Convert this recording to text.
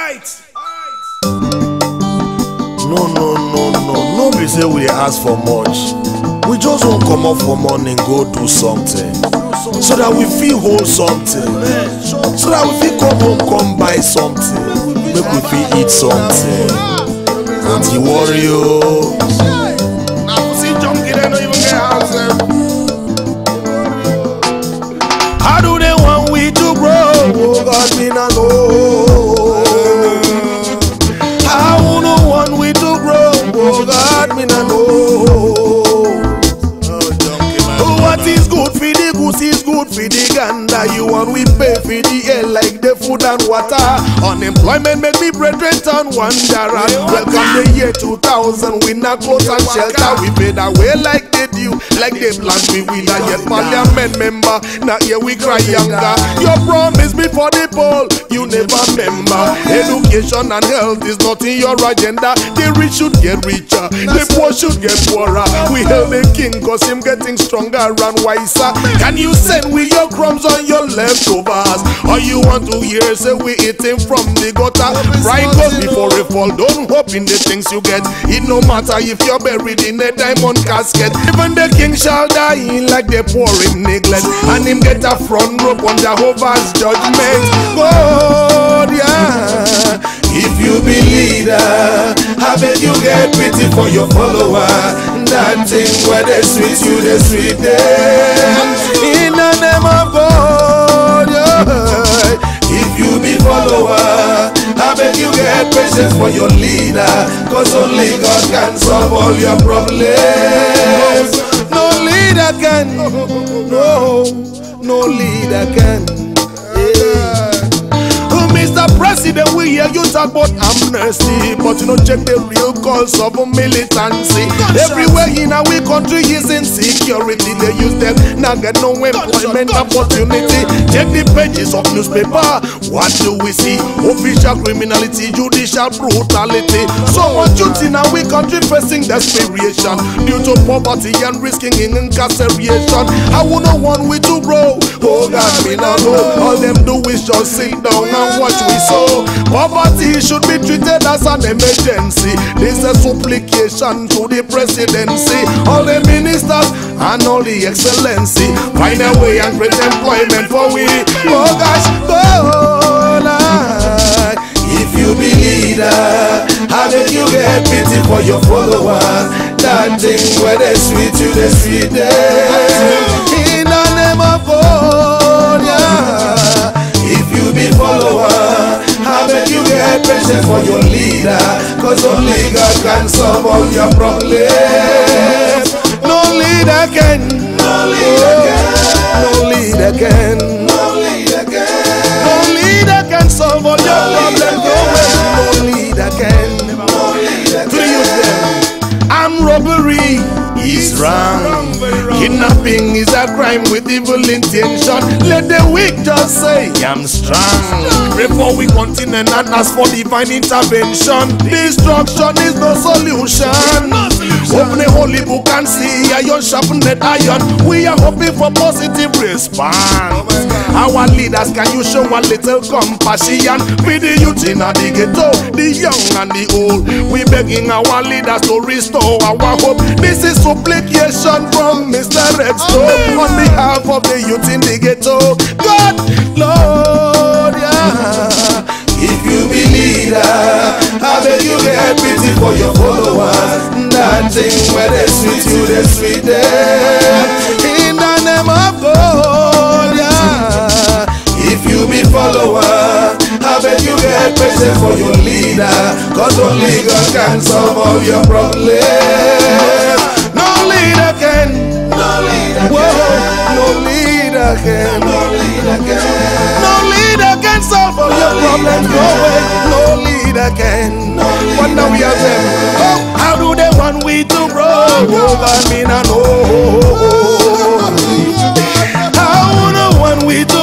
No be say we ask for much. We just won't come up for morning, go do something, so that we feel hold something, so that we feel come home, come buy something, make we feel eat something. Anti-warrior. How do they want we to grow? Oh God, me not know. How no want we to grow? Oh God, me not know. What is good for the goose is good for the gander. You want we pay for the air like the food and water. Unemployment made me brethren turn wanderer. Welcome the year 2000. We not close and shelter. We paid away like they do, like they plan we will not yet parliament member. Now here we cry younger. Your promise before the poll, you never remember. Education and health is not in your agenda. The rich should get richer, the poor should get poorer. We hail the king cause him getting stronger and wiser. Can you send we your crumbs on your leftovers? Or you want to hear say we eating from the gutter? Pride goes before a fall. Don't hope in the things you get. It no matter if you're buried in a diamond casket. Even the king shall die like the poor in neglect, and him get a front rope on Jehovah's judgment. God, yeah. If you be leader, I bet you get pity for your follower. That thing where they sweet you, they sweet them. In the name of God, yeah. If you be follower, I bet you get patience for your leader, cause only God can solve all your problems. No leader can, no leader can. Mr. President, we hear you talk about amnesty, but you don't check the real cause of militancy. Everywhere in our country is insecurity. They use them, now get no employment opportunity. Check the pages of newspaper. What do we see? Official criminality, judicial brutality. So much youth in our country facing desperation due to poverty and risking in incarceration. I wouldn't want we to grow. Oh God, me not know. All them do is just sit down and watch we saw. Poverty should be treated as an emergency. This is a supplication to the presidency, all the ministers and all the excellency. Find a way and create employment for we. Oh gosh, oh Lord. If you be leader, how did you get pity for your followers? That thing where they sweet you, they sweet them. In the name of God, yeah. If you be follower, I bet you get patience for your leader, cause only God can solve all your problems. No leader can, no leader can, no leader can, no leader can, no leader can solve all your problems. No leader can, no leader can. To use them, armed robbery is wrong. Kidnapping is a crime with evil intention. Let the weak just say, I'm strong. Before we continue and ask for divine intervention. Destruction is no solution. Open the holy book and see iron sharpened iron. We are hoping for positive response. Our leaders, can you show a little compassion? For the youth in the ghetto, the young and the old. We begging our leaders to restore our hope. This is supplication from Mr. Redstone on behalf of the youth in the ghetto. God, Lord, yeah. If you be leader, I bet you get pity for your followers. That thing where they sweet you, they sweet them. In the name of God, yeah. If you be follower, I bet you get patience for your leader, cause only God can solve all your problems. No leader can, no leader can, no leader can, no leader can, no leader can solve all your problems. No way, no leader can. What now we are them? Oh, how do they want we to grow? Oh God, me not know. How do they want we to